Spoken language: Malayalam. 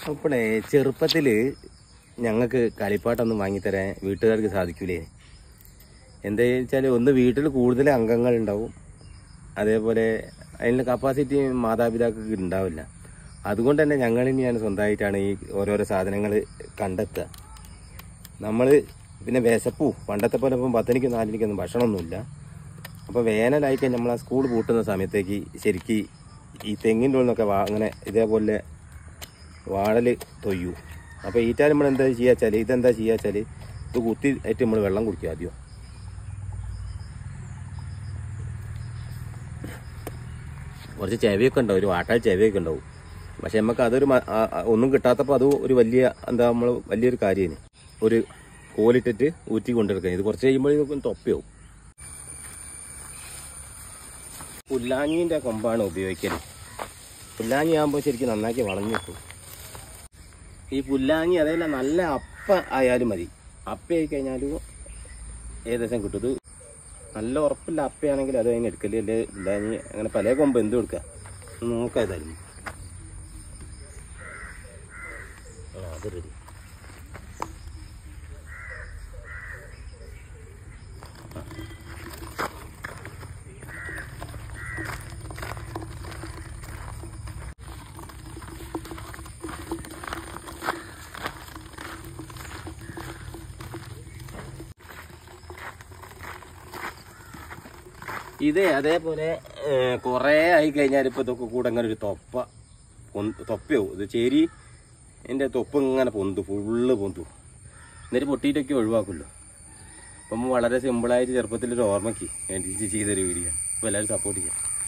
അപ്പോഴേ ചെറുപ്പത്തിൽ ഞങ്ങൾക്ക് കളിപ്പാട്ടൊന്നും വാങ്ങിത്തരാൻ വീട്ടുകാർക്ക് സാധിക്കൂലേ. എന്താ വെച്ചാൽ ഒന്ന് വീട്ടിൽ കൂടുതൽ അംഗങ്ങൾ ഉണ്ടാവും, അതേപോലെ അതിനുള്ള കപ്പാസിറ്റി മാതാപിതാക്കൾക്ക് ഉണ്ടാവില്ല. അതുകൊണ്ട് തന്നെ ഞങ്ങൾ തന്നെയാണ് സ്വന്തമായിട്ടാണ് ഈ ഓരോരോ സാധനങ്ങൾ കണ്ടെത്തുക. നമ്മൾ പിന്നെ വിശപ്പു പണ്ടത്തെ പോലെ ഇപ്പം 10 4 മണിക്കൊന്നും ഭക്ഷണമൊന്നുമില്ല. അപ്പോൾ വേനലായിക്കഴിഞ്ഞാൽ നമ്മൾ ആ സ്കൂൾ പൂട്ടുന്ന സമയത്തേക്ക് ശരിക്ക് ഈ തെങ്ങിൻ്റെ ഉള്ളിൽ നിന്നൊക്കെ അങ്ങനെ ഇതേപോലെ വാഴൽ തൊയ്യൂ. അപ്പോൾ ഈറ്റാൽ നമ്മൾ എന്താ ചെയ്യുക വെച്ചാൽ ഇത് കുത്തി ആയിട്ട് നമ്മൾ വെള്ളം കുടിക്കുക. ആദ്യം കുറച്ച് ചെവയൊക്കെ ഉണ്ടാവും, ഒരു വാട്ടാൽ ചെവയൊക്കെ ഉണ്ടാവും. പക്ഷെ നമുക്ക് അതൊരു ഒന്നും കിട്ടാത്തപ്പോൾ അത് ഒരു വലിയൊരു കാര്യമാണ്. ഒരു കോലിട്ടിട്ട് ഊറ്റി കൊണ്ടെടുക്കുക. ഇത് കുറച്ച് കഴിയുമ്പോഴേക്കും തൊപ്പയാവും. പുല്ലാഞ്ഞിൻ്റെ കൊമ്പാണ് ഉപയോഗിക്കുന്നത്. പുല്ലാഞ്ഞി ആകുമ്പോൾ ശരിക്കും നന്നാക്കി വളഞ്ഞു കിട്ടും. ഈ പുല്ലാഞ്ഞി അതല്ല നല്ല അപ്പ ആയാലും മതി. അപ്പയായി കഴിഞ്ഞാലും ഏകദേശം കിട്ടും. ഇത് നല്ല ഉറപ്പില്ല അപ്പയാണെങ്കിൽ അത് അതിന് എടുക്കല്. അല്ലേ പുല്ലാഞ്ഞി അങ്ങനെ പല കൊമ്പ് എന്തും എടുക്കുക. നോക്കാം ഏതായാലും. അത് റെഡി. ഇത് അതേപോലെ കുറേ ആയി കഴിഞ്ഞാൽ ഇപ്പോൾ ഇതൊക്കെ കൂടെ ഇങ്ങനെ ഒരു തൊപ്പയാവും. ഇത് ചേരി എൻ്റെ തൊപ്പ് ഇങ്ങനെ ഫുള്ള് പൊന്തു. എന്നിട്ട് പൊട്ടിയിട്ടൊക്കെ ഒഴിവാക്കുമല്ലോ. അപ്പം വളരെ സിമ്പിളായിട്ട് ചെറുപ്പത്തിലൊരു ഓർമ്മയ്ക്ക് വേണ്ടി ചെയ്തൊരു വീഡിയോ. അപ്പോൾ എല്ലാവരും സപ്പോർട്ട് ചെയ്യാം.